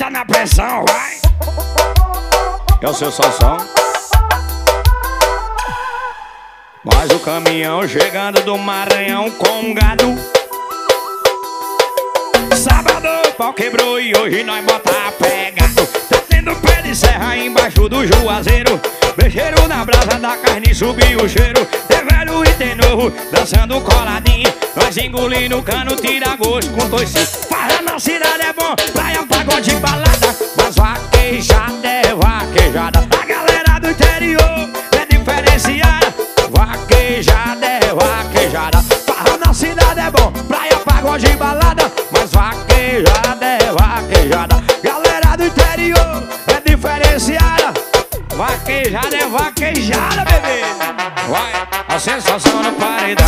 bota na pressão, vai. É o seu Sansão. Mas o caminhão chegando do Maranhão com um gado. Sábado o pau quebrou e hoje nós bota pegado. Tá tendo pé de serra embaixo do Juazeiro. Mexeram na brasa da carne, subiu o cheiro. Tem velho e tem novo, dançando coladinho. Nós engolindo o cano, tira gosto com toicinho. Farra na cidade é bom, praia, pagode, balada. Mas vaquejada é vaquejada. A galera do interior é diferenciada. Vaquejada é vaquejada. Farra na cidade é bom, praia, pagode, balada. Mas vaquejada é vaquejada. Galera do interior é diferenciada. Vaquejada é vaquejada, bebê. Vai, a sensação no paredão.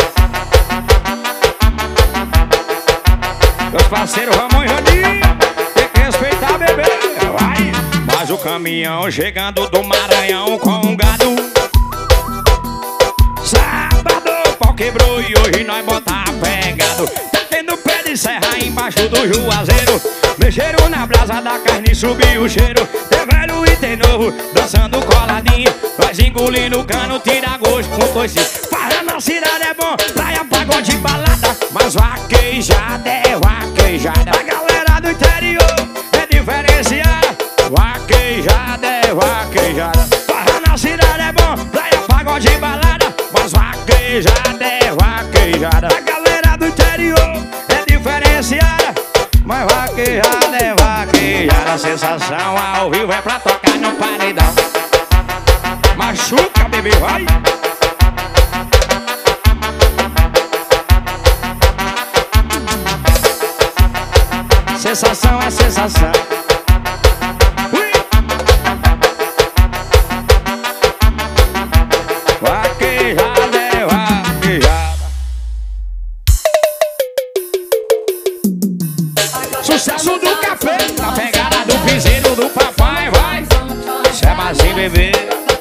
Meus parceiros Ramon e Jandinho, tem que respeitar, bebê. Vai, mas o caminhão chegando do Maranhão com um gado. Sábado o pau quebrou e hoje nós bota pegado. Tá tendo pé de serra embaixo do Juazeiro. Mexeram na brasa da carne, subiu o cheiro. Tem velho e tem novo, dançando coladinho. Nós engolindo o cano, tira gosto com toicinho. Farra na cidade é bom, praia, pagode, balada. Mas vaquejada é vaquejada. A galera do interior é diferenciada. Vaquejada é vaquejada. Farra na cidade é bom, praia, pagode, balada. Mas vaquejada é vaquejada. A galera do interior é diferenciada. Mas vaquejada é vaquejada. A sensação ao vivo é pra tocar no paredão. Machuca, bebê, vai. Sensação é sensação. Vaquejada é vaquejada. Sucesso do café, na pegada do piseiro do papai, vai. Chama assim, bebê.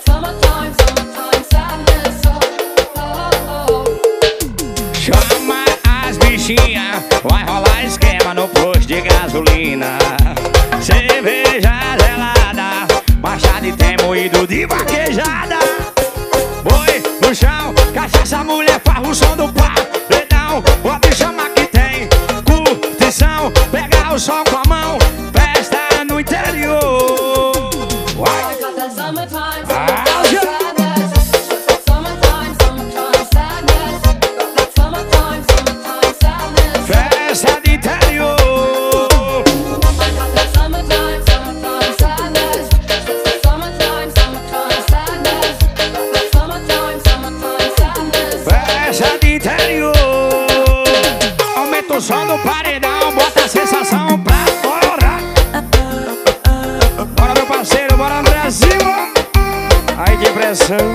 Chama as bichinhas, vai rolar esquema no posto de gasolina. Cerveja gelada, machado e tem moído de vaquejada. Boi no chão, cachaça, mulher, farra o som do paredão. Pode chamar que tem curtição, pegar o sol com a mão, festa no interior. Vai. Festa de interior. Festa de interior. Aumenta o som do paredão, bota a sensação pra fora. Bora, meu parceiro, bora, Brasil. Aí de pressão.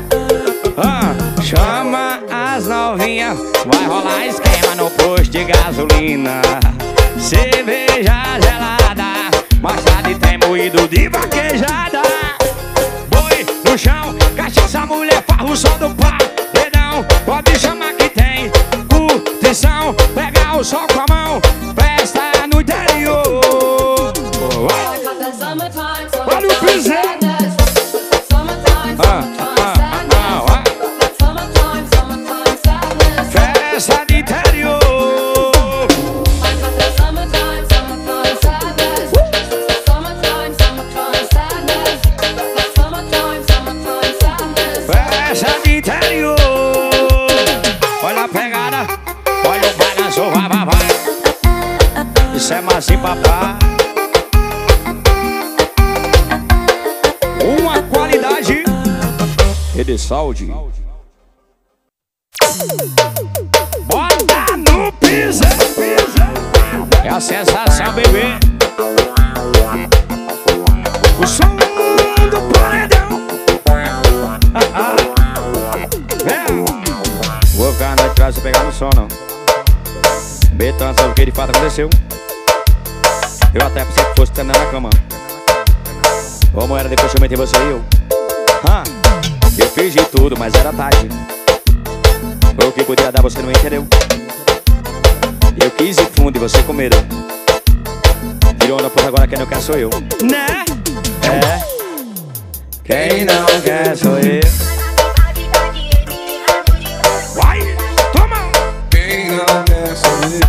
Chama as novinhas, vai rolar esquema no posto de gasolina. Cerveja gelada, machado e tem moído de vaquejada. Boi no chão, cachaça, mulher, farra o som do paredão. Pode chamar que tem curtição, pegar o sol com a mão, festa no interior. Olha o piseiro. Festa de interior. Festa de interior. Olha a pegada, olha o balanço, vai, vai, vai. Isso é massa, papai. Uma qualidade e de saúde. Bota no piso, é a sensação, bebê. O som do paredão. Vou ficar na atrás se pegar no som, não. Betão, sabe o que de fato aconteceu? Eu até pensei que fosse terminar na cama. Como era depois que eu meti você e eu. Eu fiz de tudo, mas era tarde. O que podia dar você não entendeu. Eu quis ir fundo e você com medo. E onda, porra, agora quem não quer sou eu. Né? É. Quem não quer sou eu. Vai, toma! Quem não quer sou eu.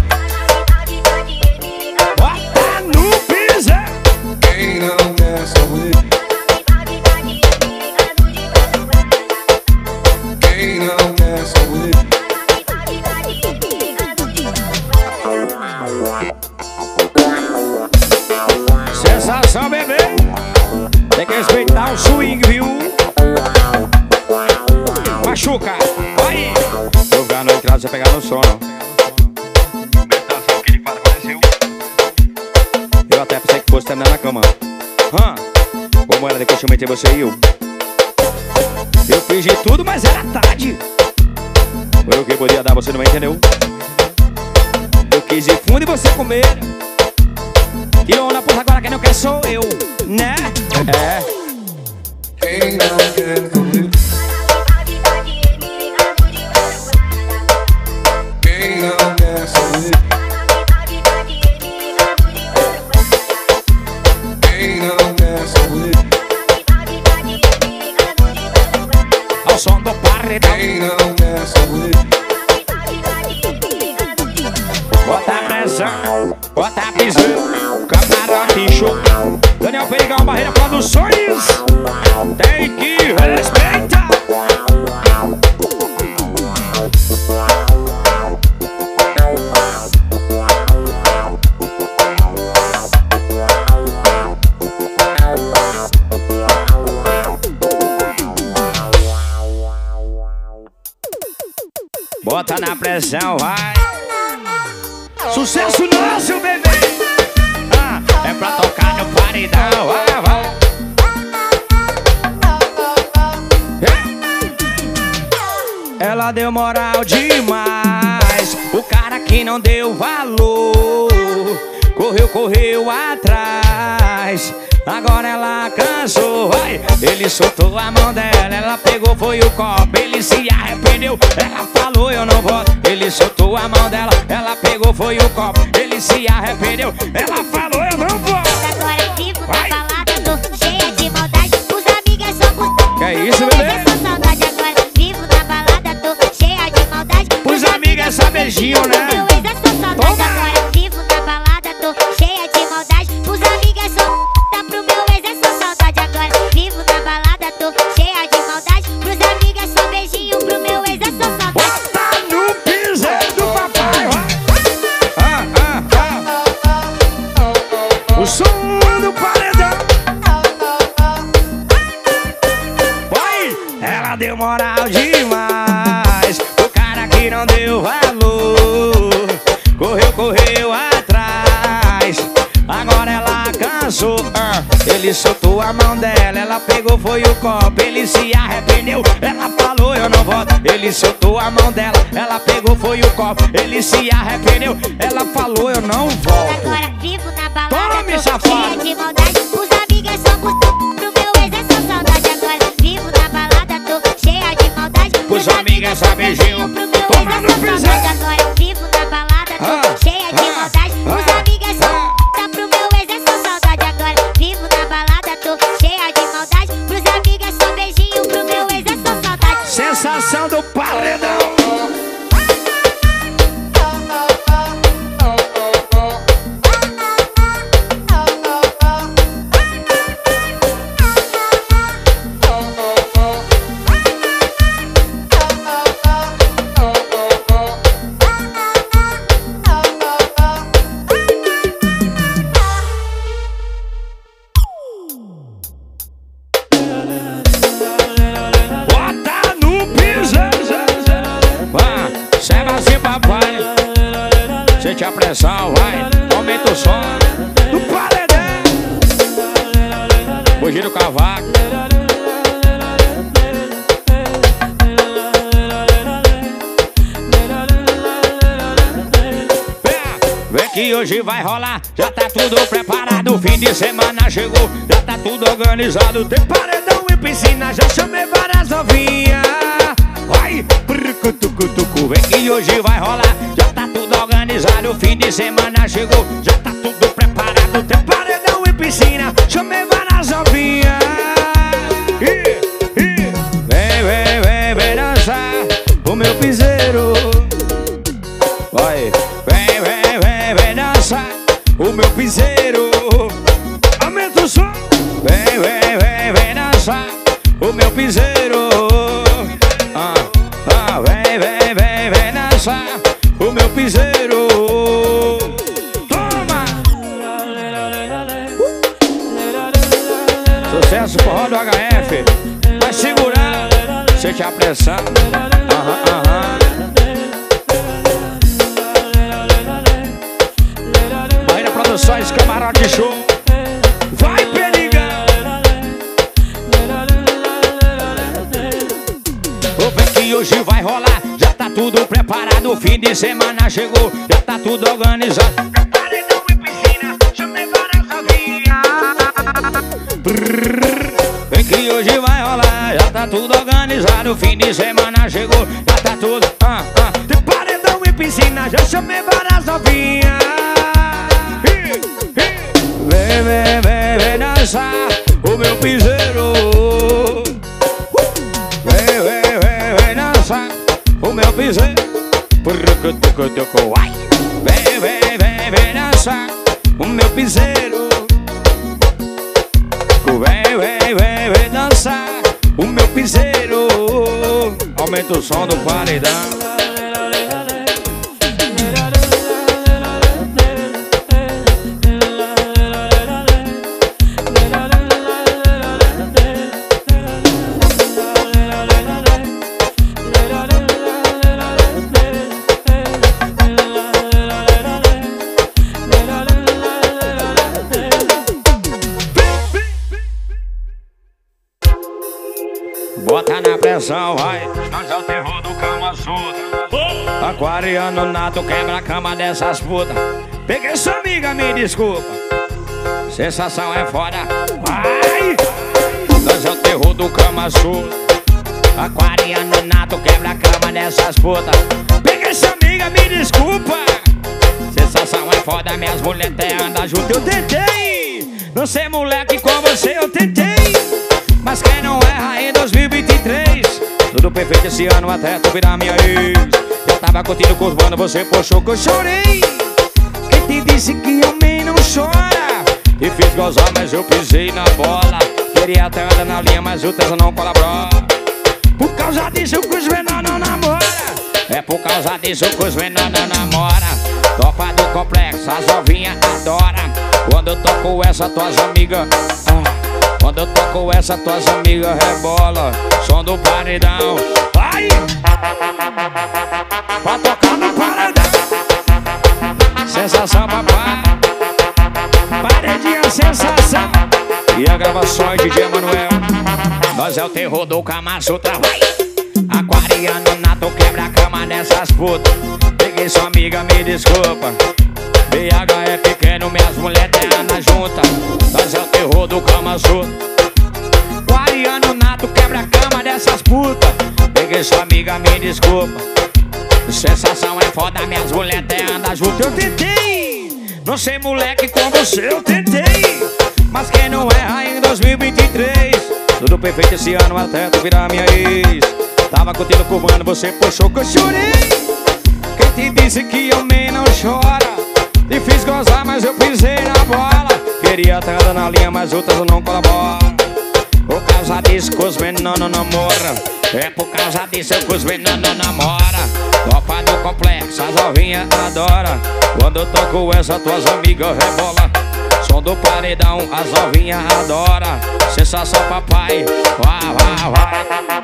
Bota no piso. Quem não quer sou eu. Quem não quer sou eu. Sensação, bebê. Tem que respeitar o swing, viu? Machuca, vai! Eu ficar no entrado, você pegar no sono. Meditação que ele faz aconteceu. Eu até pensei que fosse terminar na cama. Como era depois que eu meti você e eu. Eu fiz de tudo, mas era tarde. Foi o que podia dar, você não entendeu. Eu quis ir fundo e você comer. Que onda, porra, agora quem não quer sou eu, né? É. Quem não quer sou eu. Quem não quer sou eu. Quem não quer sou eu. Ao som do paredão. Quem não quer sou eu. Bota a pressão, bota a pisão. Camarote show. Daniel Perigão, Barreira Produções. Tem que respeitar. Bota na pressão, vai. Sucesso nosso, bebê. É pra tocar no paredão, vai, vai. Ela deu moral demais. O cara que não deu valor correu atrás. Agora ela cansou, vai. Ele soltou a mão dela, ela pegou, foi o copo. Ele se arrependeu, ela falou eu não volto. Ele soltou a mão dela, ela pegou, foi o copo. Ele se arrependeu, ela falou eu não volto. Agora vivo na balada, tô cheia de maldade. Os amigos é só por... Que é isso, bebê? É só saudade. Agora vivo na balada, tô cheia de maldade. Os amigos é só beijinho, né? Meu ex é só saudade. Agora vivo na balada, tô cheia de maldade. Os amigos é só... Tá pro meu ex é só saudade. Agora vivo na balada, tô cheia de maldade. Pros amigos é só beijinho, pro meu ex é só saudade. Bota no piso do papai, vai. O som do paredão. Vai! Ela deu moral demais. O cara que não deu valor correu atrás. Agora ela cansou. Ele soltou a mão dela, ela pegou, foi o copo. Ele se arrependeu, ela falou eu não volto. Ele soltou a mão dela, ela pegou, foi o copo. Ele se arrependeu, ela falou eu não volto. Agora vivo na balada, Tome, tô safado. cheia de maldade. Os amigos é só por... Pro meu ex é só saudade. Agora vivo na balada, tô cheia de maldade. Os amigos é só beijinho. Pro meu Toma ex no é só piso. saudade. Agora vivo na balada, tô cheia de maldade. Os amigos é só... Tá pro meu ex é só saudade. Agora vivo na balada, tô cheia de maldade. Pros amigos é só beijinho, pro meu ex é só saudade. Sensação do paredão. Bota no piso. Vai, serve assim, papai. Sente a pressão, vai. Aumenta o som do paredão. Fugir do cavaco. Vem que hoje vai rolar, já tá tudo preparado. O fim de semana chegou, já tá tudo organizado. Tem paredão e piscina, já chamei várias novinhas. Vai, brucutucutucu. Vem que hoje vai rolar, já tá tudo organizado. O fim de semana chegou, já tá tudo preparado. Tem paredão e piscina, chamei várias novinhas. Vem dançar o meu piseiro. Vai, vem dançar o meu piseiro. Aumenta o som. Vem dançar o meu piseiro. Vem dançar o meu piseiro. Toma! Sucesso forró do HF. Vai segurar, sente a pressão. Bahia Produções, Camarote Show. Vai, perigar. Vem que hoje vai rolar. Já tá tudo preparado. Fim de semana chegou. Já tá tudo organizado. Paredão e piscina, chamei várias novinhas. Vem que hoje vai rolar. Já tá tudo organizado. Fim de semana chegou. Já tá tudo. Tem paredão e piscina, já chamei várias novinhas. Vem dançar o meu piseiro. Vem dançar o meu piseiro. Vem dançar o meu piseiro. Vem dançar o meu piseiro. Aumenta o som do paredão. Bota na pressão, vai. Nós é o terror do Kama Sutra. Aquariano nato, quebra a cama dessas putas. Peguei sua amiga, me desculpa. Sensação é foda. Vai! Nós é o terror do Kama Sutra. Aquariano nato, quebra a cama dessas putas. Peguei sua amiga, me desculpa. Sensação é foda, minhas mulheres até andam junto. Eu tentei não ser moleque com você, eu tentei. Mas quem não erra em 2023? Tudo perfeito esse ano até tu virar minha ex. Eu tava curtindo com os bandos, você puxou que eu chorei. Quem te disse que homem não chora? E fiz gozar, mas eu pisei na bola. Queria até andar na linha, mas o Tesla não colaborou. Por causa disso que os menores não namora. É por causa disso que os menores não namora. Topa do complexo, as novinhas adoram. Quando eu toco essa, tuas amigas quando eu toco essa, tuas amigas rebola. Som do paredão. Vai! Pra tocar no paredão. Sensação, papai. Paredinha, sensação. E a gravação de DJ Manuel. Nós é o terror do Kama Sutra. Vai! Aquariano nato, quebra a cama dessas putas. Peguei sua amiga, me desculpa. BH é pequeno, minhas mulheres andam juntas. Nós é o terror do Kama Sutra. Aquariano nato, quebra a cama dessas putas. Peguei sua amiga, me desculpa. Sensação é foda, minhas mulheres até andam juntas. Eu tentei não ser moleque com você, eu tentei. Mas quem não erra em 2023? Tudo perfeito esse ano até tu virar minha ex. Tava curtindo com o mano, você puxou que eu chorei. Quem te disse que homem não chora? E fiz gozar, mas eu pisei na bola. Queria até andar na linha, mas outras não colaboram. Por causa disso que os menores não namoram. É por causa disso que os menores não namoram. Topa do complexo, as novinhas adoram. Quando eu toco essa, tuas amigas rebola. Som do paredão, as novinhas adoram. Sensação, papai. Vai, vai, vai.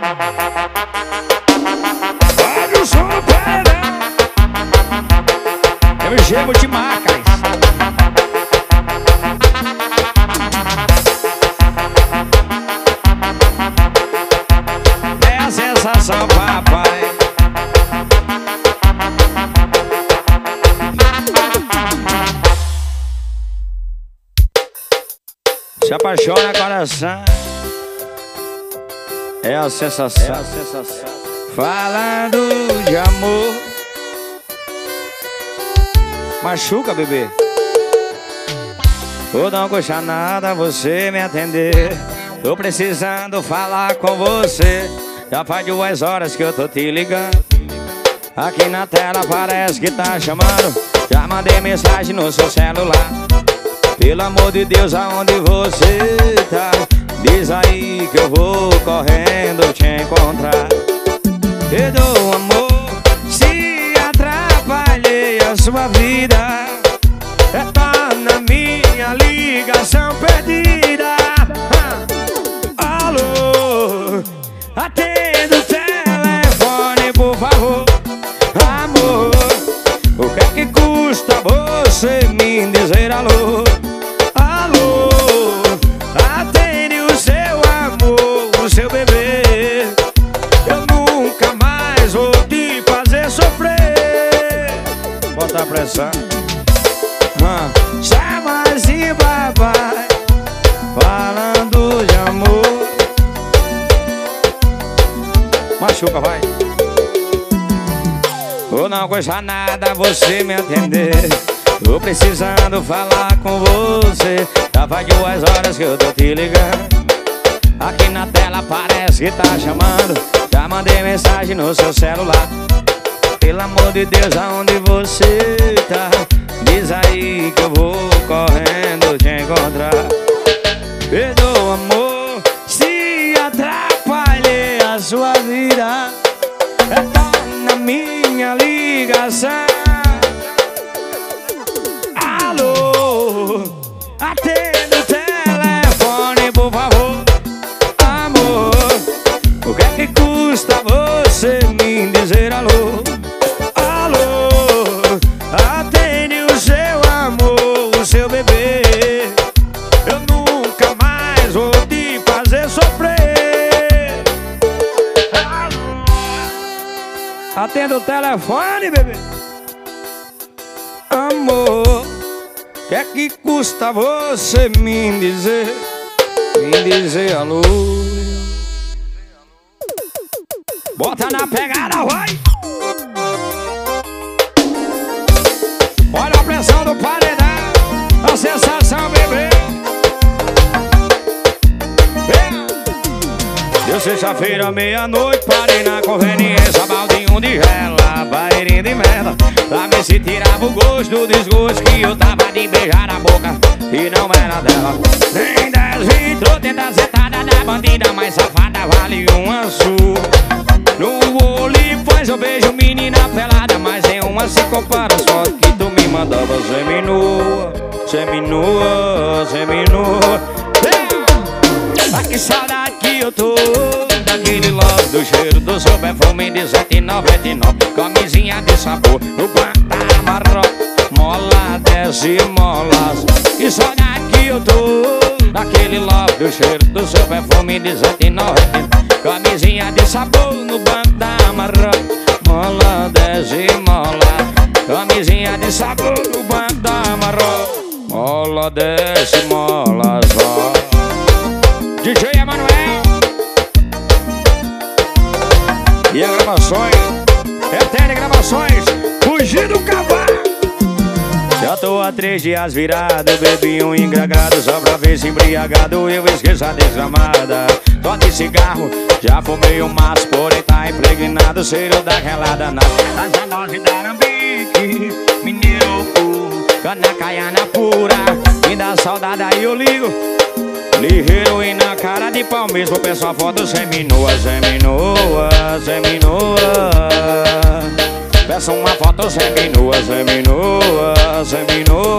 Olha o som do paredão. Eu chego de marcas. É a sensação, papai. Se apaixona, coração. É a sensação. Falando de amor. Machuca, bebê. Ou não custa nada você me atender. Tô precisando falar com você. Já faz 2 horas que eu tô te ligando. Aqui na tela parece que tá chamando. Já mandei mensagem no seu celular. Pelo amor de Deus, aonde você tá? Diz aí que eu vou correndo te encontrar. Perdoa, amor, se atrapalhei a sua vida. Tá na minha ligação perdida. Alô, atenda o telefone, por favor. Amor, o que é que custa você me dizer alô? Alô, atende o seu amor, o seu bebê. Eu nunca mais vou te fazer sofrer. Bota a pressão. Chama assim, papai, falando de amor. Machuca, vai. Ou não custa nada você me atender. Tô precisando falar com você. Já faz 2 horas que eu tô te ligando. Aqui na tela parece que tá chamando. Já mandei mensagem no seu celular. Pelo amor de Deus, aonde você tá? Diz aí que eu vou correndo te encontrar. Perdoa, amor, se atrapalhei a sua vida. Tá na minha ligação. Alô, atenda o telefone, por favor. Amor, o que é que custa você me dizer alô? Alô, atende o seu amor, o seu bebê. Eu nunca mais vou te fazer sofrer. Atenda o telefone, bebê. Amor, que é que custa você me dizer alô? Bota na pegada, vai! Olha a pressão do paredão, a sensação, bebê. Deu sexta-feira, meia-noite, parei na conveniência, baldinho de gela, barreirinha de merda, pra ver se tirava o gosto do desgosto que eu tava de beijar na boca e não era dela. Nem 10 litrou, tenta sentada da bandida mais safada, vale uma surra. No olho faz eu beijo menina pelada, mas em uma se compara as fotos que tu me mandava seminua, seminua, seminua. Ah, que saudade que eu tô daquele love, do cheiro do seu perfume de R$7,99. Camisinha de sabor no Pantamaró, mola desce molas. Que saudade que eu tô daquele love, do cheiro do seu perfume de R$7,99. Camisinha de sabor no Pantamaró, mola desce mola. Camisinha de sabor no Pantamaró, mola desce mola só. DJ Emanuel e a gravações, Eterna Gravações, Fugir do Cavalo. Já tô há 3 dias virado, bebi um engragado, só pra ver se embriagado eu esqueço a desgramada. Tô de cigarro, já fumei um maço, porém tá impregnado, cheiro daquela danada. Essa dose da Arambique, mineiro, cana caiana pura, me dá saudade aí eu ligo. Ligeiro e na cara de pau mesmo, peço a foto seminua, seminua, seminua. Peço uma foto seminua, seminua, seminua.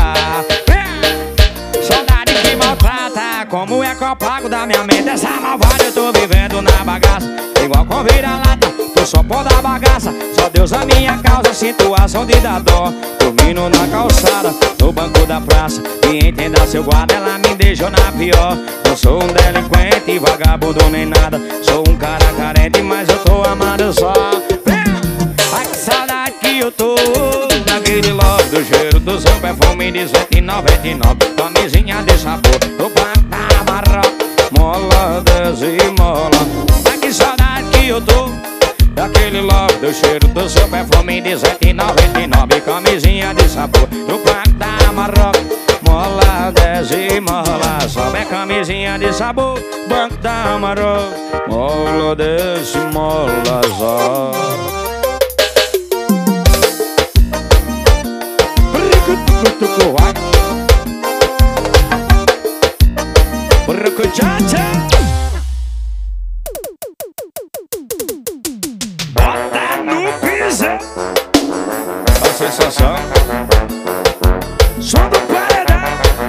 Saudade que maltrata, como é que eu pago da minha mente? Essa malvada eu tô vivendo na bagaça, igual com vira-lata, tô só pó da bagaça. Só Deus a minha causa, situação de dar dó. Dormindo na calçada, no banco da praça, me entenda seu guarda, ela me deixou na pior. Não sou um delinquente, vagabundo nem nada, sou um cara carente, mas eu tô amado só. Ai que saudade que eu tô daquele love, do cheiro do seu perfume de R$7,99. Camisinha de sabor no Pantamaró, mola desce mola. Ai que saudade que eu tô daquele love, do cheiro do seu perfume de R$7,99. Camisinha de sabor no Pantamaró, mola desce, mola, sobe a camisinha de sabor, banco da amarou, mola, desce, mola, só. Bota no piso, a sensação, som do paredão.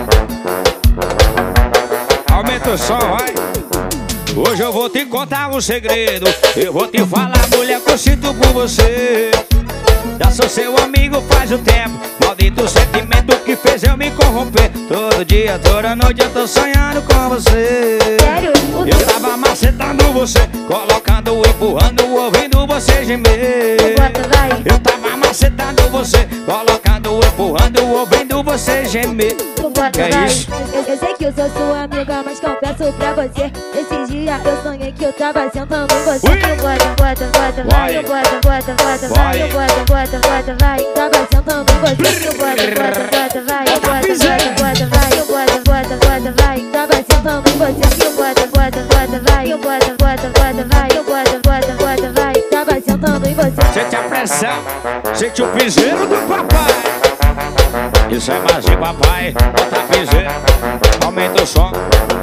Aumenta o som, vai. Hoje eu vou te contar um segredo. Eu vou te falar, mulher, que eu sinto por você. Já sou seu amigo faz um tempo. Maldito sentimento que fez eu me corromper. Todo dia, toda noite eu tô sonhando com você. Sério? Eu tava macetando você, colocando, empurrando, ouvindo você gemer. Eu tava macetando você, colocando, empurrando, ouvindo você gemer. Que é isso? Eu sei que eu sou sua amiga, mas confesso pra você, esses dias eu sonhei que eu tava sentando em você. Ui. Eu bota, vai, eu bota, vai, eu bota, vai. Tava sentando em você. Eu bota, vai, eu bota, vai, eu bota, vai. Tava sentando em você. Eu bota, vai, eu bota, vai, eu bota, vai. Tava sentando em você. Sente a pressão, sente o piseiro do papai. Isso é mais de papai, bota piseiro, aumenta o som.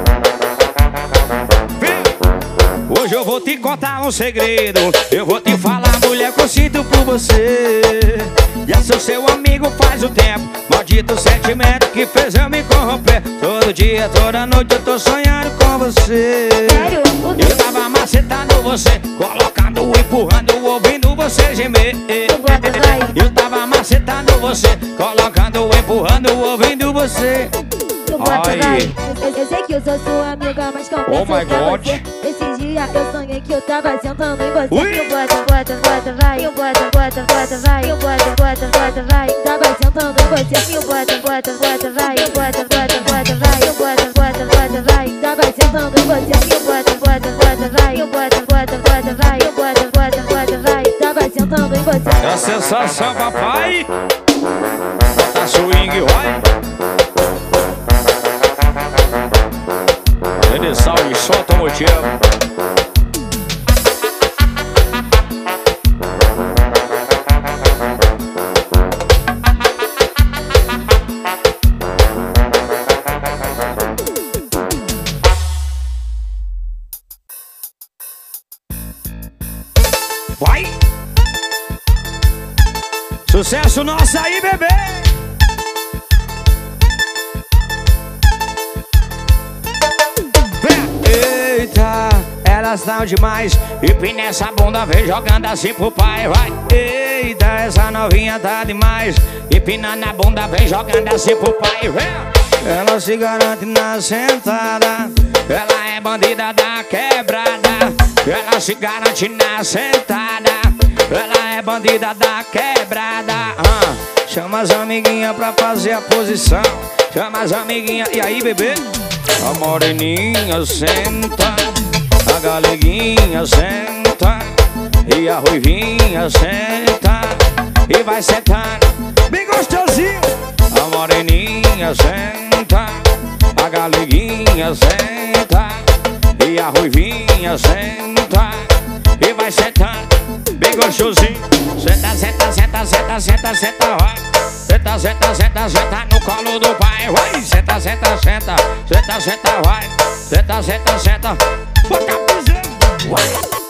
Hoje eu vou te contar um segredo. Eu vou te falar, mulher, que eu sinto por você. Já sou seu amigo faz um tempo. Maldito sentimento que fez eu me corromper. Todo dia, toda noite eu tô sonhando com você. Sério? Eu tava macetando você, colocando, empurrando, ouvindo você gemer. Eu tava macetando você, colocando, empurrando, ouvindo você. Ai. Eu sei que eu sou sua amiga, mas confesso Oh my pra God. você, esses dias eu sonhei que eu tava sentando em você. Ui. Eu bota, vai, eu bota, vai, eu bota, vai. Tava sentando em você. Eu bota, vai, eu bota, vai, eu bota, vai. Tava sentando em você. Eu bota, vai, eu bota, vai, eu bota, vai. Tava sentando em você. É a sensação, papai. Bota swing, vai. Edição de som automotivo. Vai! Sucesso nosso aí, bebê! Eita, elas tão demais. Empina essa bunda, vem jogando assim pro pai, vai. Eita, essa novinha tá demais. Empina na bunda, vem jogando assim pro pai, vem. Ela se garante na sentada. Ela é bandida da quebrada. Ela se garante na sentada. Ela é bandida da quebrada. Chama as amiguinhas pra fazer a posição. Chama as amiguinhas. E aí, bebê? A moreninha senta, a galeguinha senta, e a ruivinha senta, e vai sentando bem gostosinho. A moreninha senta, a galeguinha senta, e a ruivinha senta, e vai sentando bem gostosinho. Senta, senta, senta, senta, senta, senta, vai. Senta, senta, senta, senta no colo do pai, vai. Senta, senta, senta, senta, senta, vai. Senta, senta, senta, bota a piseira, vai.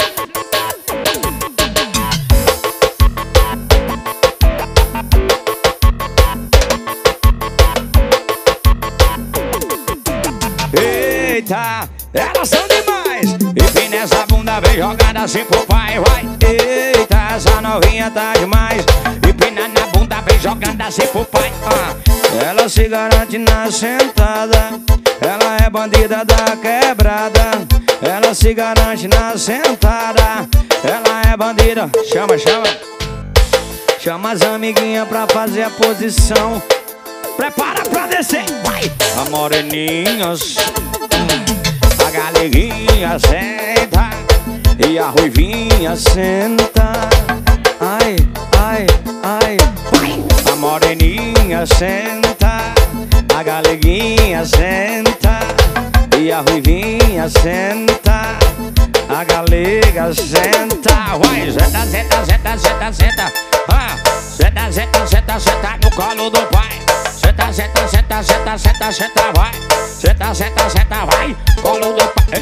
Eita, elas são demais. Empina essa bunda, vem jogando assim pro pai, vai. Eita, essa novinha tá demais. Empina na bunda, vem jogando assim pro pai. Ela se garante na sentada. Ela é bandida da quebrada. Ela se garante na sentada. Ela é bandida. Chama, chama. Chama as amiguinhas pra fazer a posição. Prepara pra descer, vai. A moreninha, a galeguinha senta, e a ruivinha senta. Ai, ai, ai, vai. A moreninha senta, A galeguinha senta e a ruivinha senta. A galega senta. Vai, senta, senta, senta, senta, senta. Senta, senta, senta, senta no colo do pai. Senta, senta, senta, senta, senta, senta, vai. Senta, senta, senta, vai. Colo do pai.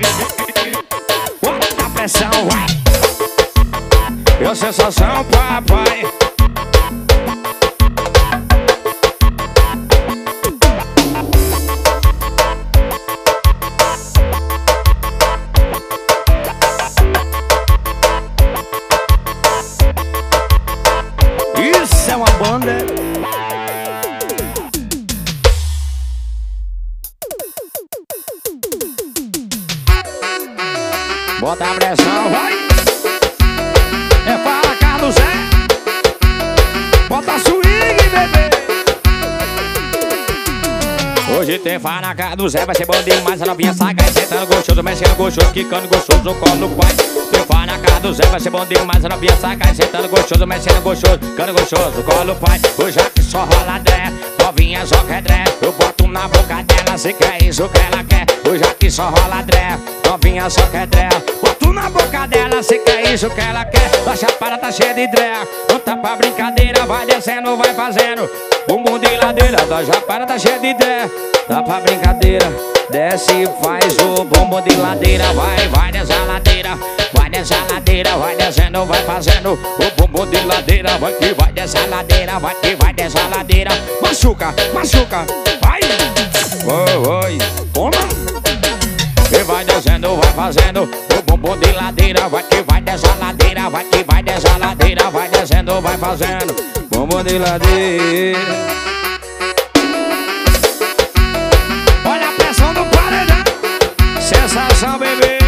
Bota a pressão, vai. Eu sensação, papai. Isso é uma banda. Bota a pressão, vai. É para Carlos Zé. Bota swing, bebê. Hoje tem fala na cara do Zé, vai ser bom demais. A novinha sagaz, sentando gostoso, mexendo gostoso, quicando gostoso no colo do pai. Tem fala na cara do Zé, vai ser bom demais. A novinha sagaz, sentando gostoso, mexendo gostoso, quicando gostoso no colo do pai. Hoje aqui só rola dré, novinha só quer dré. Eu boto na boca dela, se quer isso que ela quer. Hoje aqui só rola dré, novinha só quer dré. Boto na boca dela, se quer isso que ela quer. A chapada tá cheia de dré, não tá pra brincadeira. Vai descendo, vai fazendo bumbum de ladeira. Da chapada tá cheia de dré, tá pra brincadeira. Desce e faz o bumbum de ladeira. Vai, vai dessa ladeira, vai dessa ladeira. Vai descendo, vai fazendo o bumbum de ladeira. Vai que vai dessa ladeira, vai que vai dessa ladeira. Machuca, machuca, vai. Oi, oi, toma. E vai descendo, vai fazendo o bumbum de ladeira. Vai que vai dessa ladeira, vai que vai dessa ladeira. Vai descendo, vai fazendo bumbum de ladeira. Olha a pressão do paredão. Sensação, bebê.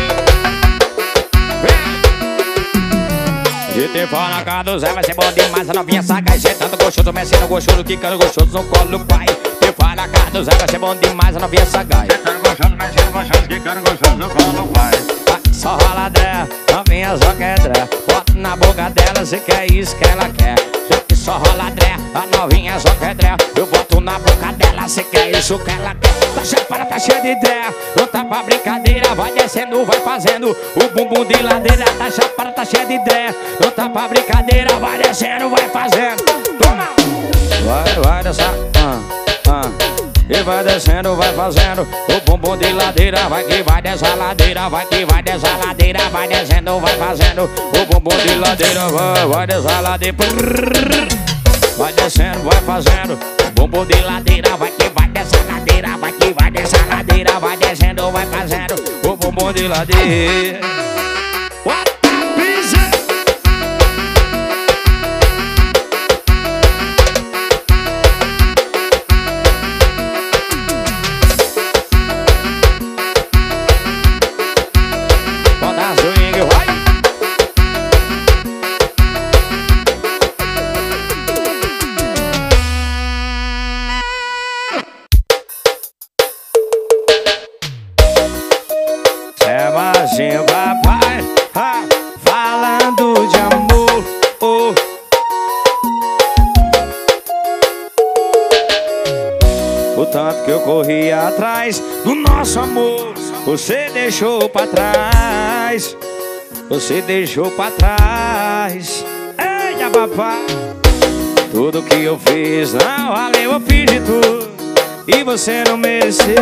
De ter fora na cara do Zé, vai ser bom demais. A novinha sagaz, sentando gostoso, mexendo gostoso, quicando gostoso no colo do pai. De fora na cara do Zé, vai ser bom demais. A novinha sagaz, sentando gostoso, mexendo gostoso, quicando gostoso no colo do pai. Só rola dré, novinha só quer dré. Bota na boca dela, se quer isso que ela quer. Já que só rola dré, a novinha só quer dré. Eu boto na boca dela, se quer isso que ela quer. A chapada tá cheia de dré, não tá pra brincadeira. Vai descendo, vai fazendo o bumbum de ladeira. A chapada tá cheia de dré, não tá pra brincadeira. Vai descendo, vai fazendo. Toma! Vai, vai dessa, E vai descendo, vai fazendo o bumbum de ladeira. Vai que vai dessa ladeira, vai que vai dessa ladeira. Vai descendo, vai fazendo o bumbum de ladeira. Vai, vai dessa ladeira. Vai descendo, vai fazendo o bumbum de ladeira. Vai que vai dessa ladeira, vai que vai dessa ladeira. Vai descendo, vai fazendo o bumbum de ladeira. What a pizza! Papai, falando de amor, O tanto que eu corri atrás do nosso amor, você deixou pra trás. Você deixou pra trás. Eita, papai, tudo que eu fiz não valeu, eu fiz de tudo e você não mereceu.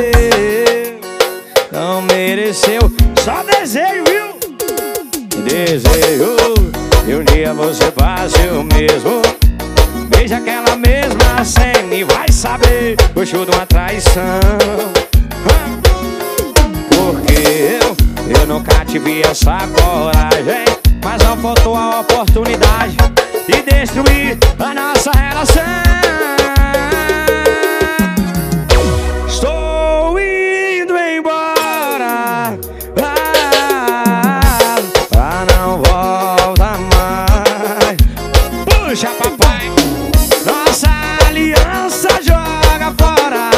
Não mereceu, só desejo, viu? Desejo que um dia você passe o mesmo. Veja aquela mesma cena e vai saber gostou de uma traição. Porque eu nunca tive essa coragem, mas não faltou a oportunidade de destruir a nossa relação. Estou indo embora, não volta mais. Puxa, papai, nossa aliança joga fora.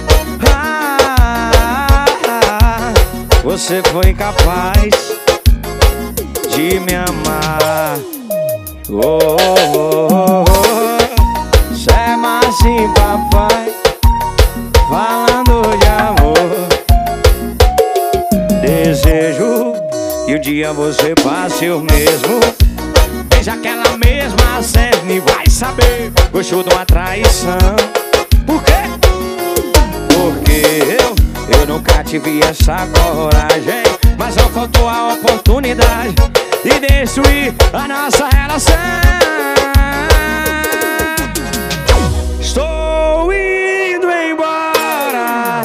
Você foi incapaz de me amar. Cê é assim, papai. E um dia você passe o mesmo. Veja aquela mesma cena e vai saber. Gostou de uma traição. Por quê? Porque eu nunca tive essa coragem, mas não faltou a oportunidade de destruir a nossa relação. Estou indo embora,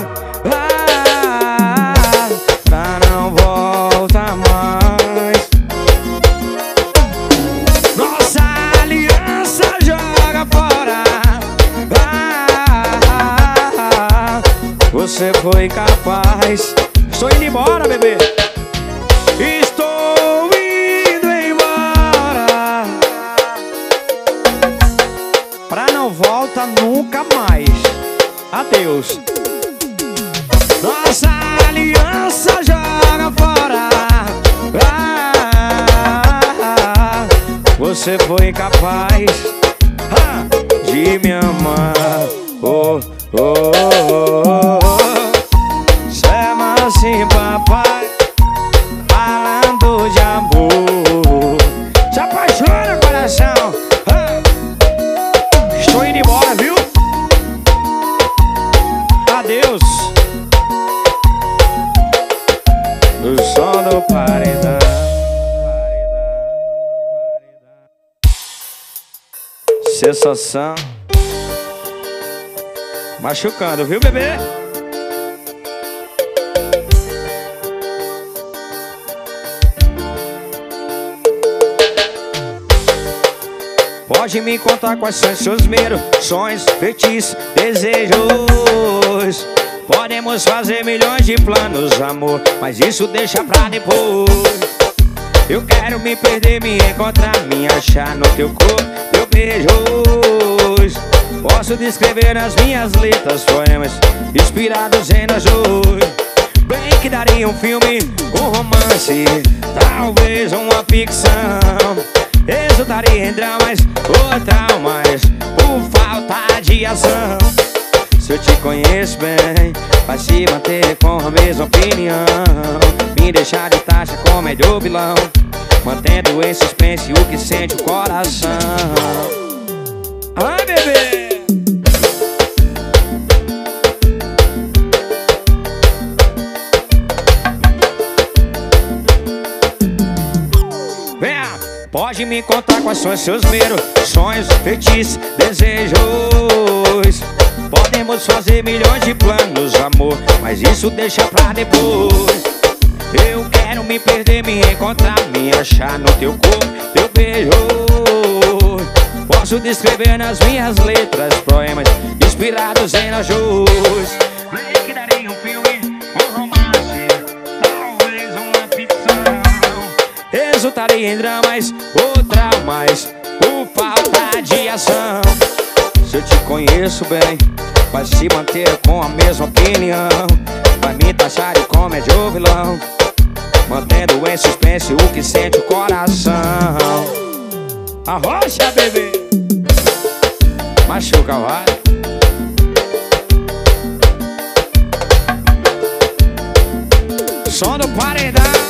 pra não voltar mais. Nossa aliança joga fora. Você foi capaz. Estou indo embora, bebê. Estou indo embora, pra não volta nunca mais. Adeus. Nossa aliança joga fora. Você foi capaz de me amar. Oh, oh, oh, oh. Chama assim, papai, falando de amor. Se apaixona, coração. Estou indo embora, viu? Adeus. O som do paredão. Sensação. Machucando, viu, bebê? Pode me contar quais são seus medos, sonhos, feitiços, desejos. Podemos fazer milhões de planos, amor, mas isso deixa pra depois. Eu quero me perder, me encontrar, me achar no teu corpo, teu beijo. Posso descrever nas minhas letras poemas inspirados em nós dois. Bem que daria um filme, um romance, talvez uma ficção. Resultaria em dramas ou traumas por falta de ação. Se eu te conheço bem, vai se manter com a mesma opinião. Me deixar de taxa como é de vilão, mantendo em suspense o que sente o coração. Ai, bebê! Venha! Pode me contar quais são seus medos, sonhos, feitiços, desejos. Podemos fazer milhões de planos, amor, mas isso deixa pra depois. Eu quero me perder, me encontrar, me achar no teu corpo, teu beijo. Posso descrever nas minhas letras poemas inspirados em nós dois. Bem que daria um filme, um romance, talvez uma ficção. Resultaria em dramas ou traumas por falta de ação. Se eu te conheço bem, vai se manter com a mesma opinião. Vai me taxar de comédia ou vilão, mantendo em suspense o que sente o coração. Arrocha, bebê! Machuca, vai! Som do paredão.